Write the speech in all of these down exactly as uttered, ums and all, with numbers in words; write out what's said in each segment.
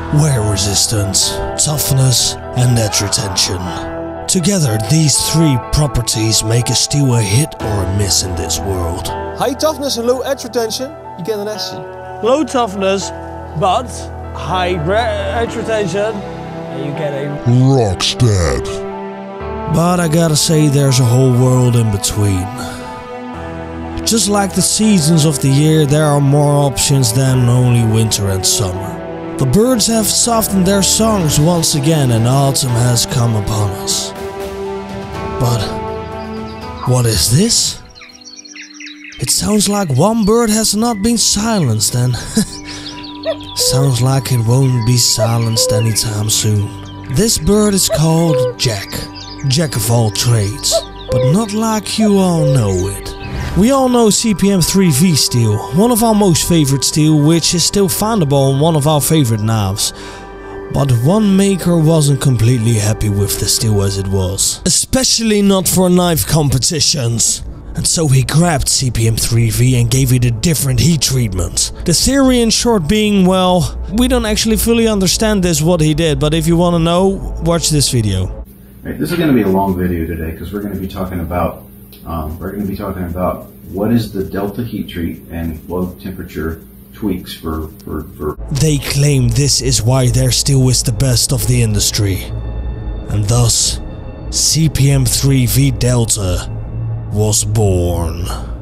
wear resistance, toughness and edge retention. Together these three properties make a steel a hit or a miss in this world. High toughness and low edge retention, you get an S C. Low toughness, but high edge retention, and you get a Rockstead. But I gotta say there's a whole world in between. Just like the seasons of the year, there are more options than only winter and summer. The birds have softened their songs once again and autumn has come upon us. But what is this? It sounds like one bird has not been silenced and sounds like it won't be silenced anytime soon. This bird is called Jack. Jack of all trades, but not like you all know it. We all know C P M three V steel, one of our most favorite steel, which is still findable on one of our favorite knives. But one maker wasn't completely happy with the steel as it was. Especially not for knife competitions. And so he grabbed C P M three V and gave it a different heat treatment. The theory in short being, well, we don't actually fully understand this what he did, but if you want to know, watch this video. Right, this is going to be a long video today because we're going to be talking about um, we're going to be talking about what is the delta heat treat and low temperature tweaks for, for, for They claim this is why their steel is the best of the industry. And thus, C P M three V Delta was born.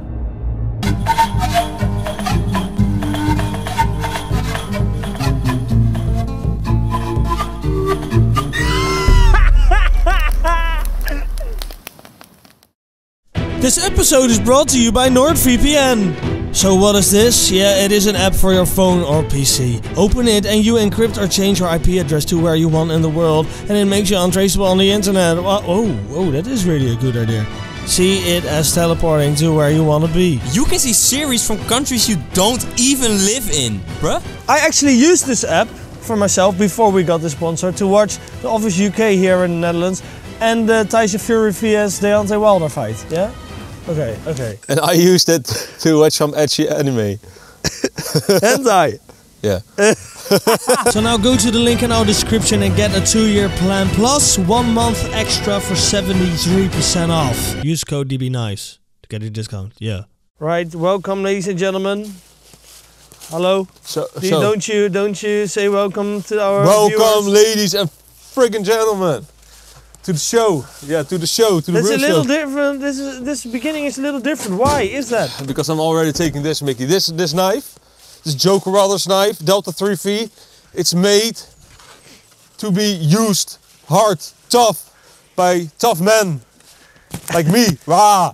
This episode is brought to you by NordVPN. So what is this? Yeah, it is an app for your phone or P C. Open it and you encrypt or change your I P address to where you want in the world, and it makes you untraceable on the internet. Oh, oh, that is really a good idea. See it as teleporting to where you want to be. You can see series from countries you don't even live in, bruh. I actually used this app for myself before we got the sponsor to watch The Office U K here in the Netherlands and the Tyson Fury vs Deontay Wilder fight. Yeah? Okay, okay. And I used it to watch some edgy anime. Hentai. Yeah. So now go to the link in our description and get a two-year plan plus one month extra for seventy-three percent off. Use code D B nice to get a discount. Yeah. Right, welcome ladies and gentlemen. Hello. So, Do you, so don't you don't you say welcome to our welcome, viewers? ladies and friggin' gentlemen, to the show. Yeah, to the show, to the That's real a little show. different. This is this beginning is a little different. Why is that? Because I'm already taking this, Mickey. This this knife, this Joker Brothers knife, Delta three V. It's made to be used hard, tough, by tough men like me. Rah!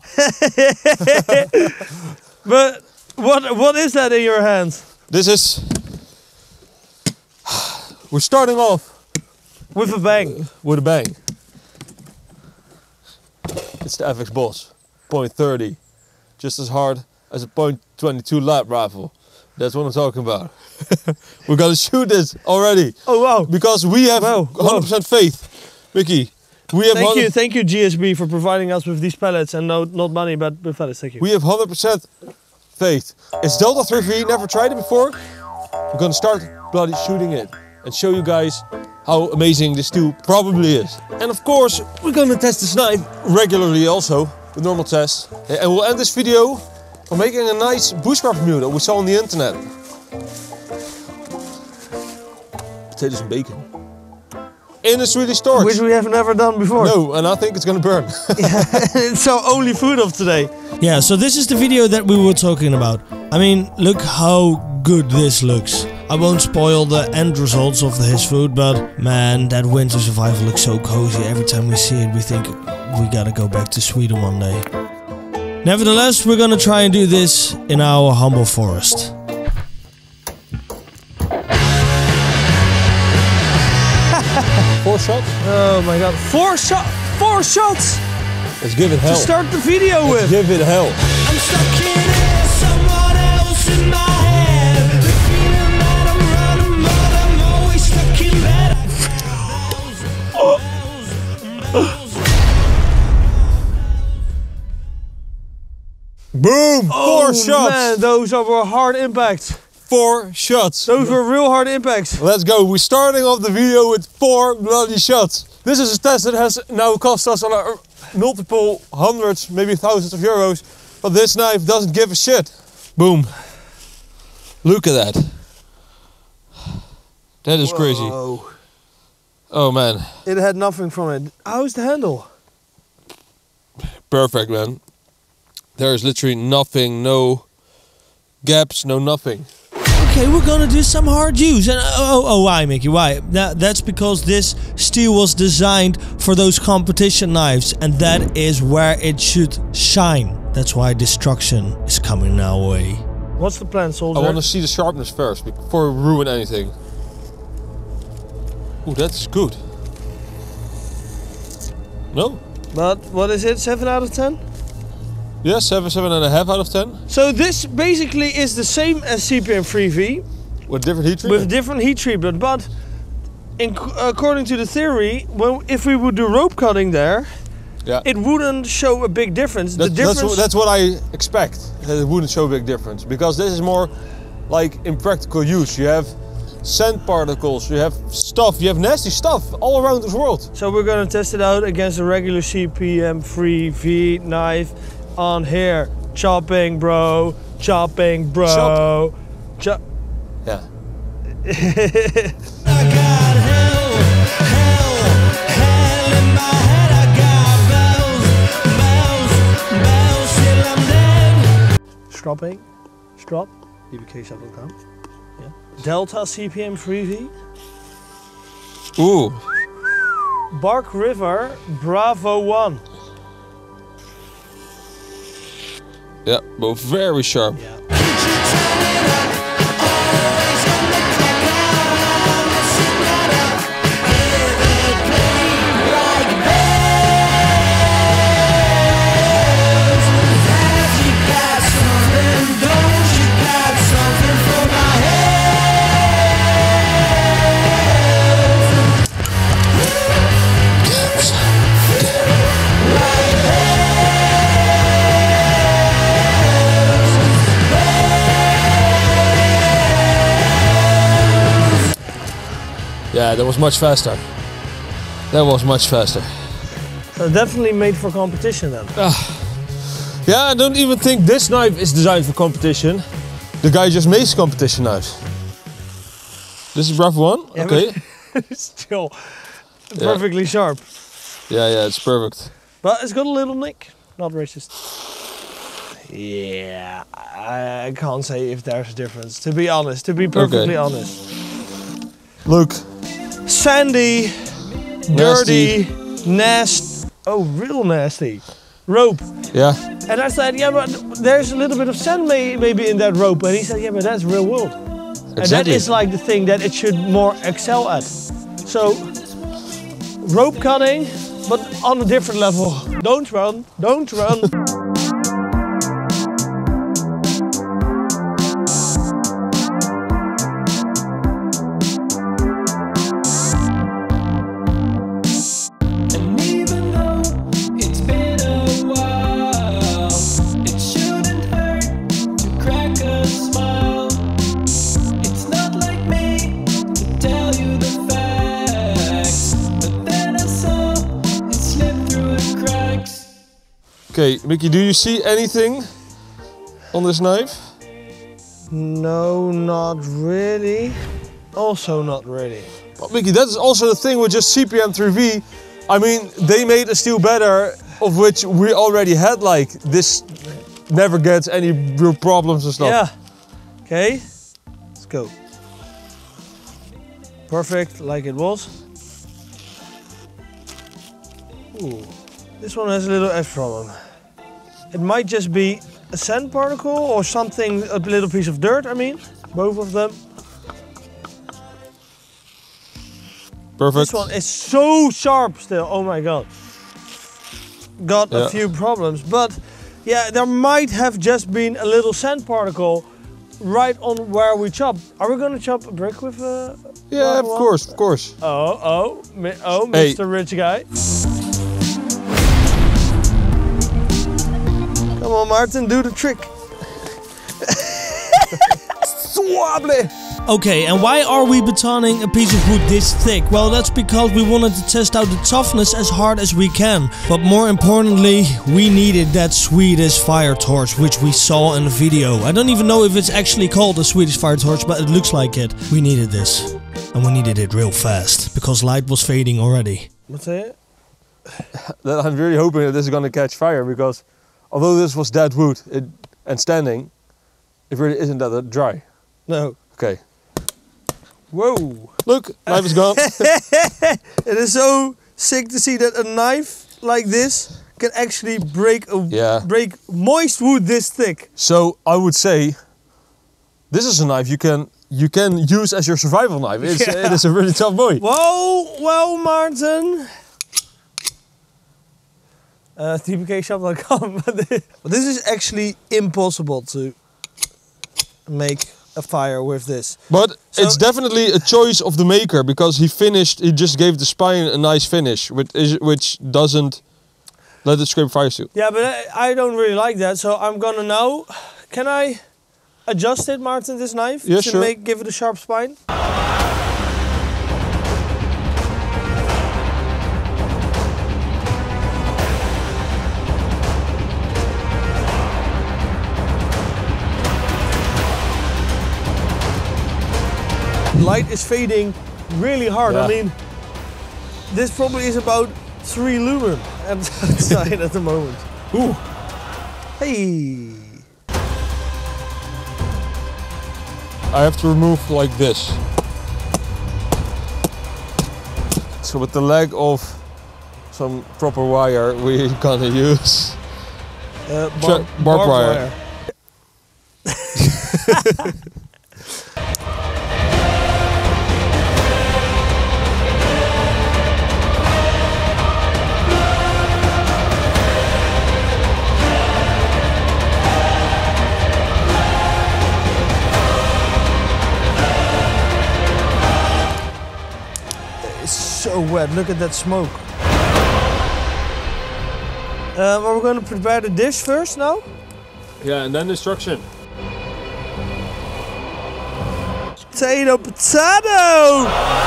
But what what is that in your hands? This is. We're starting off With a bang. with a bang. It's the F X Boss, point thirty, just as hard as a point twenty-two lap rifle. That's what I'm talking about. We're gonna shoot this already. Oh wow! Because we have Wow, one hundred percent faith, Mickey. We have Thank you, one, thank you G S B for providing us with these pellets and no, not money, but with pellets. Thank you. we have one hundred percent faith. It's Delta three V. Never tried it before. We're gonna start bloody shooting it and show you guys how amazing this tool probably is. And of course, we're gonna test this knife regularly also with normal tests. And we'll end this video by making a nice bushcraft meal that we saw on the internet. Potatoes and bacon. In a Swedish storage. Which we have never done before. No, and I think it's gonna burn. It's our only food of today. Yeah, so this is the video that we were talking about. I mean, look how good this looks. I won't spoil the end results of his food, but man, that winter survival looks so cozy. Every time we see it, we think we gotta go back to Sweden one day. Nevertheless, we're gonna try and do this in our humble forest. Four shots? Oh my god. Four shot four shots Let's give it hell. to start the video Let's with. give it hell. I'm stuck in it, someone else in my head. The feeling that I'm running, but I'm always stuck in bed. Boom! Four Oh shots! man, those are were hard impacts. four shots. Those were real hard impacts. Let's go. We're starting off the video with four bloody shots. This is a test that has now cost us on our multiple hundreds, maybe thousands of euros. But this knife doesn't give a shit. Boom. Look at that. That is crazy. Whoa. Oh man. It had nothing from it. How's the handle? Perfect, man. There is literally nothing, no gaps, no nothing. Okay, we're gonna do some hard use. And oh, oh, why, Mickey? Why? That, that's because this steel was designed for those competition knives, and that is where it should shine. That's why destruction is coming our way. What's the plan, soldier? I want to see the sharpness first before we ruin anything. Ooh, that's good. No? But what is it? Seven out of ten? Yeah, seven, seven and a half out of ten. So this basically is the same as C P M three V With different heat treatment. with different heat treatment, but in, according to the theory, when if we would do rope cutting there, Yeah. it wouldn't show a big difference. That- the difference. That's, what, that's what I expect. That it wouldn't show a big difference because this is more like in practical use. You have sand particles, you have stuff, you have nasty stuff all around this world. So we're gonna test it out against a regular C P M three V knife on here. Chopping, bro. Chopping, bro. Chop. Chop. Yeah. I got hell, hell, hell in my head. I got bells, bells, bells till I'm dead. Stropping. Strop. D B K shop dot com. Yeah. Delta C P M three V. Ooh. Bark River Bravo one. Yeah, but very sharp. Yeah. Yeah, that was much faster. That was much faster. So definitely made for competition then. Yeah, I don't even think this knife is designed for competition. The guy just makes competition knives. This is Bravo one? Yeah, Okay. Still perfectly sharp. Yeah, yeah, it's perfect. But it's got a little nick. Not racist. Yeah, I, I can't say if there's a difference. To be honest, to be perfectly Okay. honest. Look. Sandy, dirty, nasty. Oh, real nasty. Rope. Yeah. And I said, yeah, but there's a little bit of sand may, maybe in that rope. And he said, yeah, but that's real world. And that Exactly. is like the thing that it should more excel at. So, rope cutting, but on a different level. Don't run, don't run. And even though it's been a while, it shouldn't hurt to crack a smile. It's not like me to tell you the facts, but then I saw it slip through the cracks. Okay, Mickey, do you see anything on this knife? No, not really. Also not really. Well, Mickey, that is also the thing with just C P M three V. I mean, they made a steel better, of which we already had, like, this never gets any real problems and stuff. Yeah. Okay, let's go. Perfect, like it was. Ooh, this one has a little edge problem. It might just be a sand particle or something, a little piece of dirt, I mean. Both of them. Perfect. This one is so sharp still, oh my god. Got Yeah. a few problems, but yeah, there might have just been a little sand particle right on where we chop. Are we gonna chop a brick with a... Yeah, of one? course, of course. Oh, oh, mi- oh, Hey. Mister Rich Guy. Come on, Martin, do the trick. suable. Okay, and why are we betoning a piece of wood this thick? Well, that's because we wanted to test out the toughness as hard as we can. But more importantly, we needed that Swedish fire torch, which we saw in the video. I don't even know if it's actually called a Swedish fire torch, but it looks like it. We needed this. And we needed it real fast, because light was fading already. Wat zei je? That I'm really hoping that this is going to catch fire, because although this was dead wood it, and standing, it really isn't that dry. No. Okay. Whoa. Look, knife is gone. It is so sick to see that a knife like this can actually break a Yeah. break moist wood this thick. So I would say this is a knife you can you can use as your survival knife. It's, Yeah. It is a really tough boy. Whoa, well, Maarten. Uh, T P K shop dot com. But this is actually impossible to make a fire with this. But So- it's definitely a choice of the maker, because he finished, he just gave the spine a nice finish, which, is, which doesn't let it scrape fire suit. Yeah, but I, I don't really like that, so I'm gonna now. Can I adjust it, Maarten, this knife? Yeah, to sure. make give it a sharp spine? Light is fading really hard. Yeah. I mean, this probably is about three lumen outside at the moment. Ooh. Hey. I have to remove like this. So with the leg of some proper wire, we're gonna use Uh, Tra- barbed wire. It's so wet. Look at that smoke. Um, are we going to prepare the dish first now? Yeah, and then destruction. Potato, potato!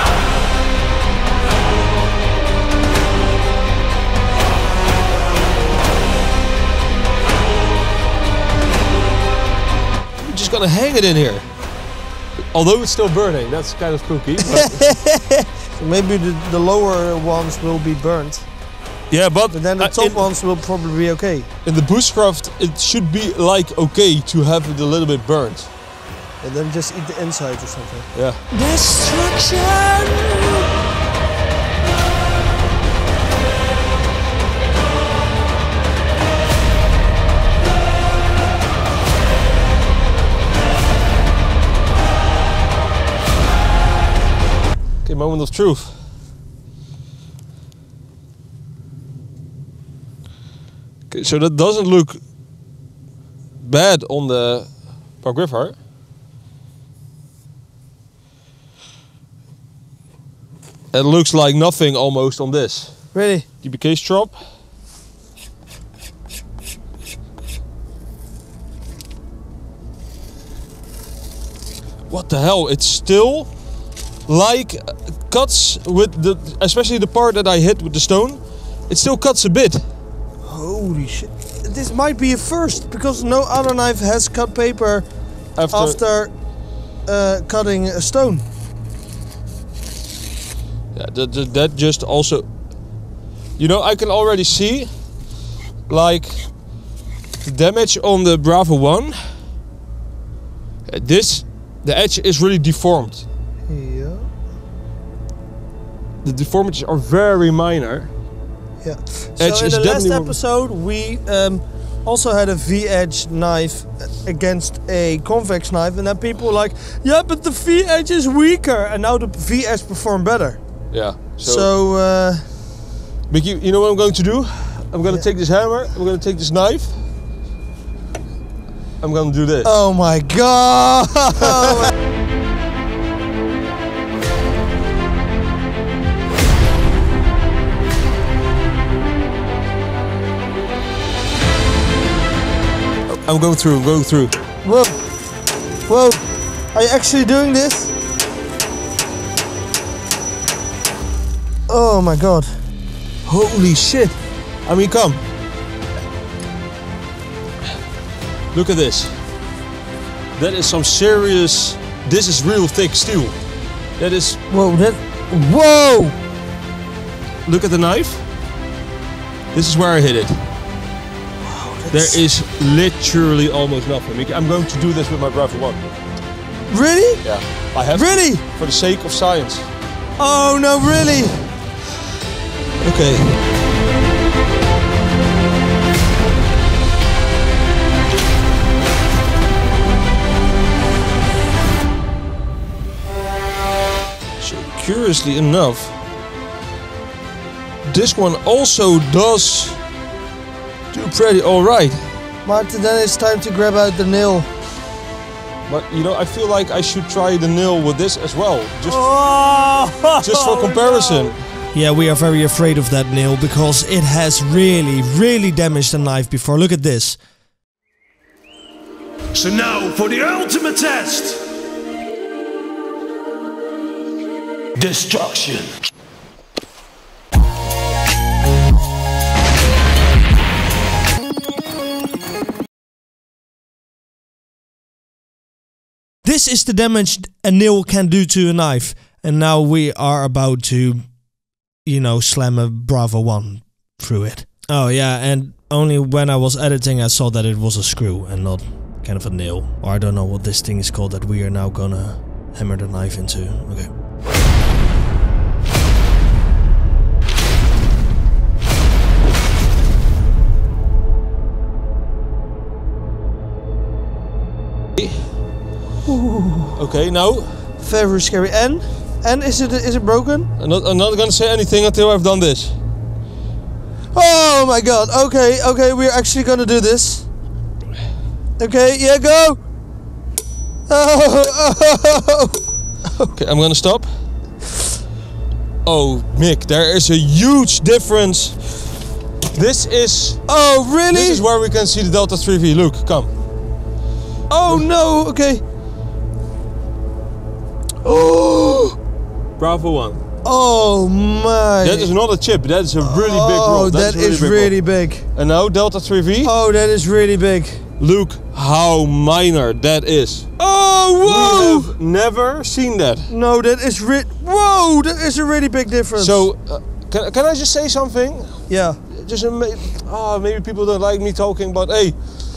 We're just gonna hang it in here. Although it's still burning, that's kind of spooky. But So maybe the, the lower ones will be burnt, yeah, but, but then the uh, top in, ones will probably be okay. in the bushcraft, it should be like okay to have it a little bit burnt. And then just eat the inside or something. Yeah. Destruction! Okay, moment of truth. Okay, so that doesn't look bad on the Park River. It looks like nothing almost on this. Really? T P K strop. What the hell? It's still like uh, cuts with the, especially the part that I hit with the stone. It still cuts a bit. Holy shit. This might be a first, because no other knife has cut paper After, after uh, cutting a stone. yeah, that, that, that just also, you know, I can already see like the damage on the Bravo one. Uh, This, the edge is really deformed. Yeah. The deformities are very minor. Yeah. Edge so in is the last definitely- episode, we um, also had a V-edge knife against a convex knife, and then people were like, "Yeah, but the V-edge is weaker," and now the V-edge performed better. Yeah. So, uh, Mickey, you know what I'm going to do? I'm going to Yeah. take this hammer. I'm going to take this knife. I'm going to do this. oh my god! I'm going through. I'm going through. Whoa! Whoa! Are you actually doing this? Oh my god. Holy shit. I mean, come. Look at this. That is some serious, this is real thick steel. That is, Whoa, that. Whoa! look at the knife. This is where I hit it. There is literally almost nothing. I'm going to do this with my Bravo one. Really? Yeah. I have Really? to, for the sake of science. Oh no, really? Okay. So curiously enough, this one also does do pretty alright. Martin, then it's time to grab out the nail. But you know, I feel like I should try the nail with this as well, just Oh, just for comparison. Yeah, we are very afraid of that nail because it has really, really damaged the knife before. Look at this. So now for the ultimate test. Destruction. This is the damage a nail can do to a knife. And now we are about to, you know, slam a Bravo one through it. Oh yeah, and only when I was editing I saw that it was a screw and not kind of a nail. Or I don't know what this thing is called that we are now gonna hammer the knife into. Okay. Okay, now very scary. And and is it is it broken? I'm not, I'm not gonna say anything until I've done this. Oh my god. Okay, okay, we're actually gonna do this. Okay, yeah, go. Oh, oh. Okay, I'm gonna stop. Oh, Mick, there is a huge difference. This is Oh, really? this is where we can see the Delta three V. Look, come. Oh no. Okay. Oh. Bravo one. Oh my. That is not a chip. That is a really big Oh, roll. that is big really roll. big. And now Delta three V. Oh, that is really big. Look how minor that is. Oh, whoa! We have never seen that. No, that is re- Whoa, that is a really big difference. So, uh, can, can I just say something? yeah. Just a ma- oh, maybe people don't like me talking, but hey,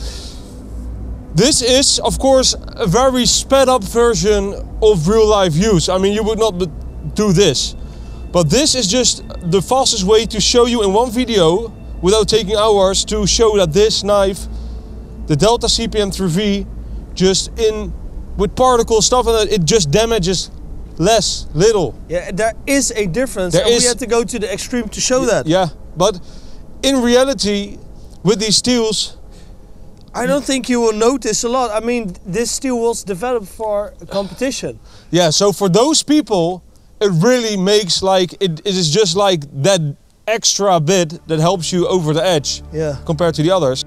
this is of course a very sped up version of real life use. I mean, you would not b- do this, but this is just the fastest way to show you in one video without taking hours to show that this knife, the Delta C P M three V, just in with particle stuff and it just damages less, little. Yeah, there is a difference. There and is- we had to go to the extreme to show that. Yeah, but in reality, with these steels, I don't think you will notice a lot. I mean, this steel was developed for competition. yeah, so for those people, it really makes like, it, it is just like that extra bit that helps you over the edge Yeah. compared to the others.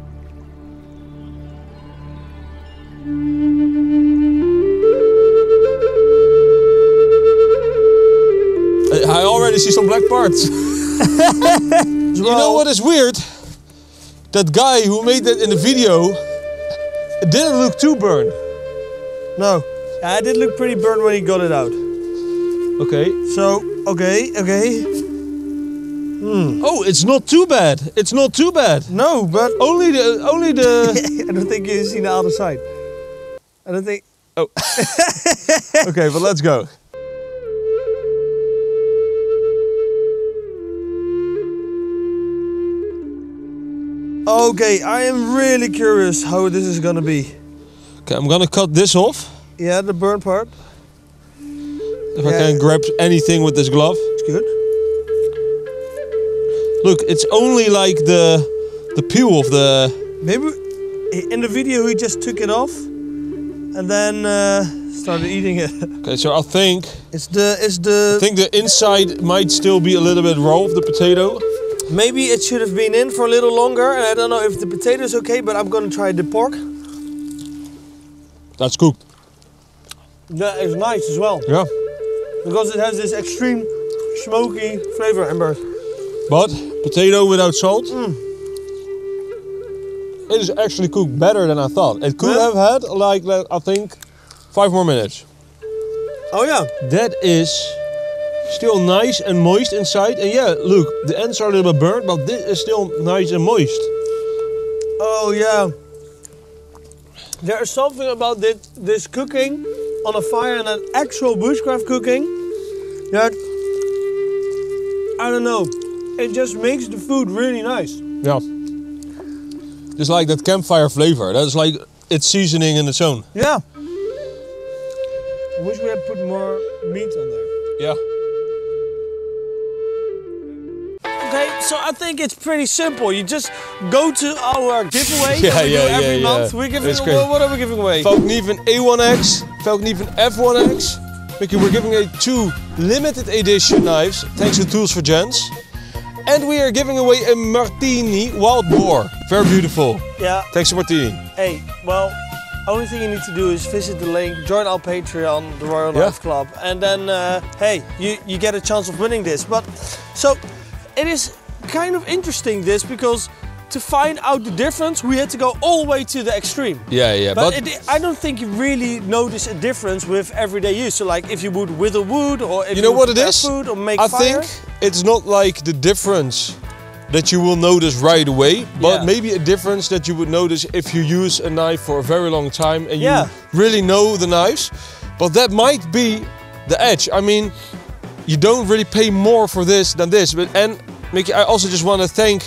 I I already see some black parts. You know what is weird? That guy who made that in the video, it didn't look too burned. No. Yeah, it did look pretty burned when he got it out. Okay. So, okay, okay. Oh, it's not too bad. It's not too bad. No, but Only the, only the. I don't think you've seen the other side. I don't think. Oh. Okay, but let's go. Okay, I am really curious how this is gonna be. Okay, I'm gonna cut this off. Yeah, the burn part. If I Yeah. can grab anything with this glove. It's good. Look, it's only like the the peel of the. Maybe in the video he just took it off and then uh, started eating it. Okay, so I think It's the it's the I think the inside might still be a little bit raw of the potato. maybe it should have been in for a little longer, and I don't know if the potato is okay, but I'm gonna try the pork. That's cooked. that is nice as well. Yeah. Because it has this extreme smoky flavor in bird. But potato without salt. Mm. It is actually cooked better than I thought. It could Yeah. have had like, like I think five more minutes. Oh yeah. That is still nice and moist inside. And yeah, look, the ends are a little bit burnt, but this is still nice and moist. Oh yeah. There is something about this, this cooking on a fire and an actual bushcraft cooking that, I don't know, it just makes the food really nice. Yeah. Just like that campfire flavor. That's like it's seasoning in its own. Yeah. I wish we had put more meat on there. Yeah. Okay, so I think it's pretty simple. You just go to our giveaway Yeah, that we yeah, do every yeah, month. yeah. We're giving It's away, great. what are we giving away? Falknieven A one X, Falknieven F one X. Mickey, we're giving away two limited edition knives, thanks to Tools for Gents. And we are giving away a Martini Wild Boar. Very beautiful. Yeah. Thanks to Martini. Hey, well, only thing you need to do is visit the link, join our Patreon, the Royal Yeah. Knife Club, and then, uh, hey, you, you get a chance of winning this. But, so, it is kind of interesting this, because to find out the difference, we had to go all the way to the extreme. Yeah, yeah. But, But, it, I don't think you really notice a difference with everyday use. So like if you would whittle wood or if you know would what it prepare is? food or make I fire. think it's not like the difference that you will notice right away, but Yeah. maybe a difference that you would notice if you use a knife for a very long time and Yeah. you really know the knives. But that might be the edge. I mean, you don't really pay more for this than this. But and Mickey, I also just want to thank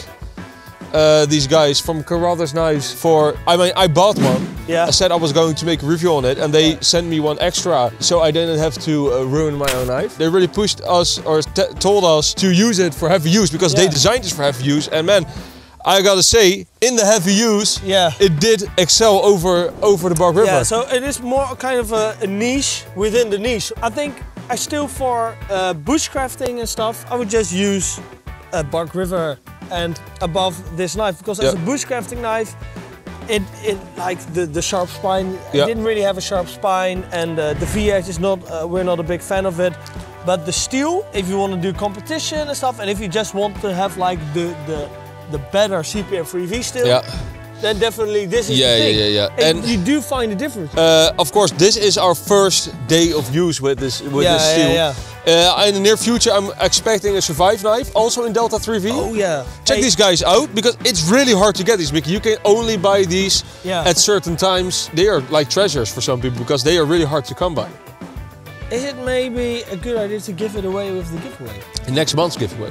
uh, these guys from Carruthers Knives for. I mean, I bought one. Yeah. I said I was going to make a review on it, and they sent me one extra, so I didn't have to uh, ruin my own knife. They really pushed us or t told us to use it for heavy use because they Yeah. designed this for heavy use. And man, I gotta say, in the heavy use, Yeah. it did excel over over the Bark River. Yeah, so it is more kind of a, a niche within the niche. I think I still for uh, bushcrafting and stuff, I would just use a Bark River and above this knife because as Yeah. a bushcrafting knife, it, it like the, the sharp spine, Yeah. it didn't really have a sharp spine and uh, the V X is not, uh, we're not a big fan of it. But the steel, if you want to do competition and stuff, and if you just want to have like the, the, the better C P M three V steel, Yeah. then definitely this is Yeah, the thing. yeah, yeah, yeah. And, And- you do find a difference. Uh, of course, this is our first day of use with this with Yeah, this yeah, steel. yeah. Uh, in the near future, I'm expecting a Survive knife, also in Delta three V. Oh yeah. Check Hey, these guys out because it's really hard to get these, Mickey. You can only buy these Yeah. at certain times. They are like treasures for some people because they are really hard to come by. Is it maybe a good idea to give it away with the giveaway? In next month's giveaway.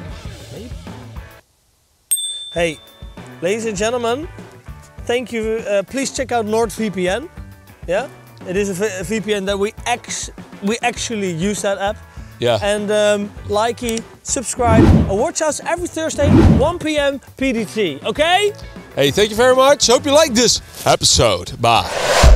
Hey, ladies and gentlemen, thank you. Uh, please check out NordVPN. Yeah, it is a, v a V P N that we ex we actually use that app. Yeah. And um, likey, subscribe, and watch us every Thursday, one P M P D T. Okay? Hey, thank you very much. Hope you like this episode. Bye.